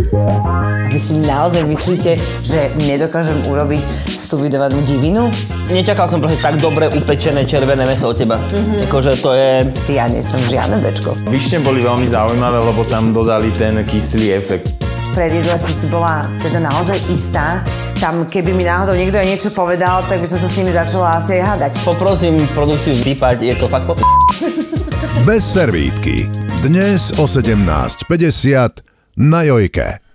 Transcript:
Vy si naozaj myslíte, že nedokážem urobiť stuvidovanú divinu? Nečakal som proste tak dobre upečené červené mäso od teba. Akože to je... Ja nie som žiadne bečko. Višne boli veľmi zaujímavé, lebo tam dodali ten kyslý efekt. Pred jedle som si bola teda naozaj istá. Tam, keby mi náhodou niekto aj niečo povedal, tak by som sa s nimi začala asi aj hádať. Poprosím produkciu vypať, je to fakt Bez servítky. Dnes o 17:50 na Jojke.